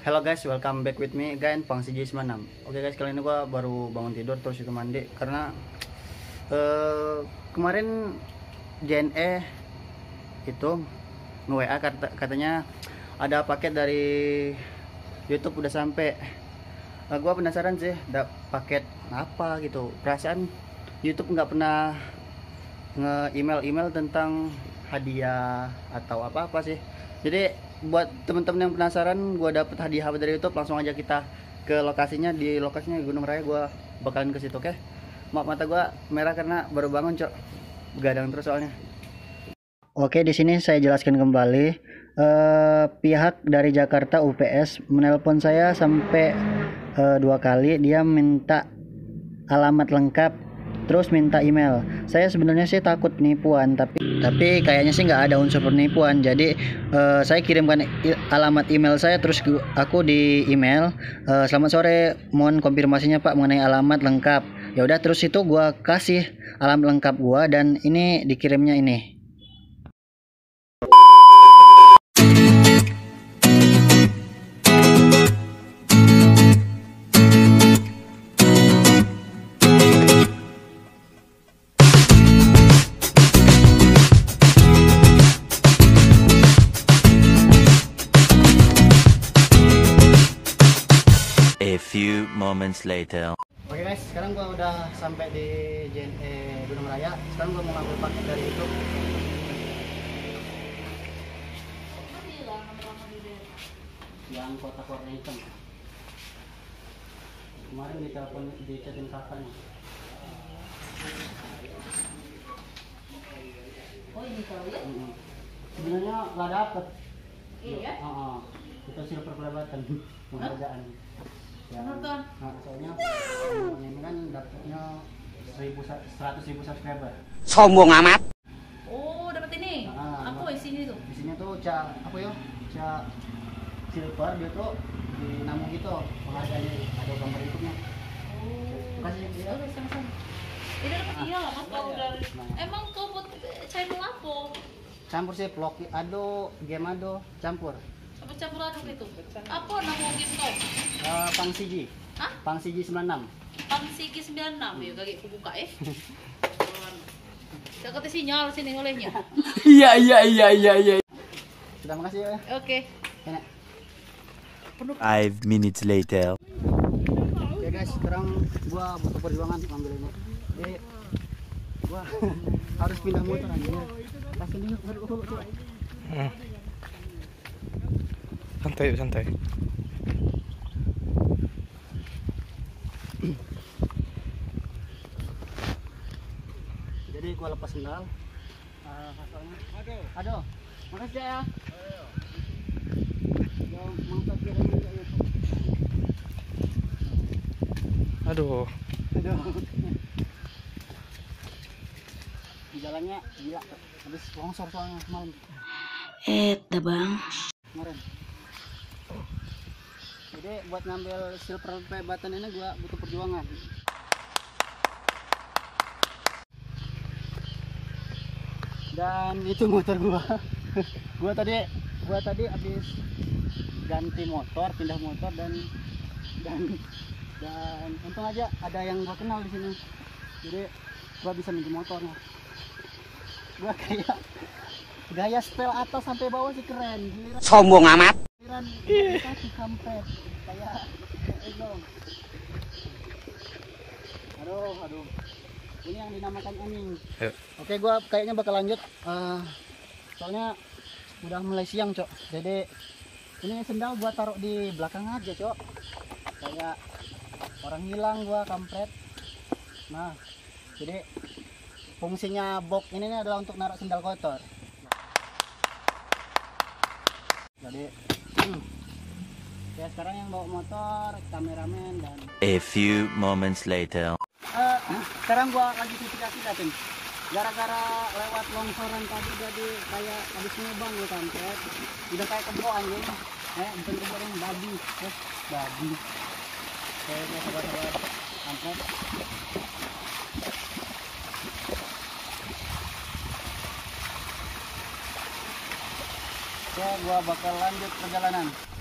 Hello guys, welcome back with me again, Pang CJ96. Oke guys, kali ini gua baru bangun tidur terus itu mandi karena kemarin JNE itu nge-WA katanya ada paket dari YouTube udah sampai. Gua penasaran sih, ada paket apa gitu. Perasaan YouTube nggak pernah nge-email tentang hadiah atau apa-apa sih. Jadi buat temen-temen yang penasaran, gue dapet hadiah dari YouTube, langsung aja kita ke lokasinya. Di lokasinya Gunung Raya, gue bakalan ke situ. Oke, maaf mata gue merah karena baru bangun cok, begadang terus soalnya. Oke, di sini saya jelaskan kembali. Pihak dari Jakarta UPS menelpon saya sampai 2 kali. Dia minta alamat lengkap, terus minta email. Saya sebenarnya sih takut penipuan, tapi kayaknya sih nggak ada unsur penipuan. Jadi saya kirimkan alamat email saya, terus aku di email, selamat sore, mohon konfirmasinya Pak mengenai alamat lengkap. Ya udah, terus itu gua kasih alamat lengkap gua dan ini dikirimnya ini. A few moments later. Oke guys, sekarang gua udah sampai di JNE Gunung Raya. Sekarang gua mau ngambil paket dari YouTube. Yang kotak warna hitam. Kemarin ditelepon, dicatin kakaknya. Oh ini tahu ya? Sebenarnya nggak dapet. Iya. Itu silver play button penghargaan. Nonton. Nah, soalnya ini kan dapatnya 100.000 subscriber. Sombong amat. Oh dapat ini. Apa isinya itu? Di sini tuh apa ya? Silver dia tuh dinamo gitu. Penghargaannya ada gambar YouTube-nya. Oh. Kasih dia. Oke, sama-sama. Ini dapat iya lah mas kau dari. Emang kau buat channel apa? Campur sih vlog, game campur. Apa campur aduk itu? Apa nama game kau? Pang CJ. Hah? Pang CJ 96. Pang Sigi 96 ya kaki aku buka Saya kata sinyal sini olehnya. Iya. Sudah, makasih ya. Oke. Enak. 5 minutes later. Oke guys, sekarang gua butuh perjuangan ngambil ini. Jadi gua harus pindah motor aja. Kasih dulu. Santai. Jadi gua lepas sendal. Soalnya. Aduh. Makasih ya. Yang mantap kirimin ke YouTube. Aduh. Jalannya gila, habis longsor soalnya malam Bang. kemarin. Jadi buat ngambil silver play button ini gua butuh perjuangan. Dan itu motor gua. gua tadi habis ganti motor, pindah motor dan untung aja ada yang gua kenal di sini. Jadi gua bisa minjem motornya. Gua kayak gaya spell atas sampai bawah sih keren. Giliran Sombong amat. kaki kampret kayak dong. Aduh. Ini yang dinamakan anjing. Oke, gua kayaknya bakal lanjut. Soalnya udah mulai siang, Cok. Jadi ini sendal gua taruh di belakang aja, Cok. Kayak orang hilang gua kampret. Nah, jadi fungsinya box ini adalah untuk naruh sendal kotor. Jadi ya sekarang yang bawa motor kameramen dan A few moments later. sekarang gua lagi cuci-cuci Datin. Gara-gara lewat longsoran tadi jadi kayak habis ngebang lu kampret. Udah kayak kebo anjing. Bukan kebo yang babi. Babi. Kayak sabar-sabar kampret. Ya, gua bakal lanjut perjalanan.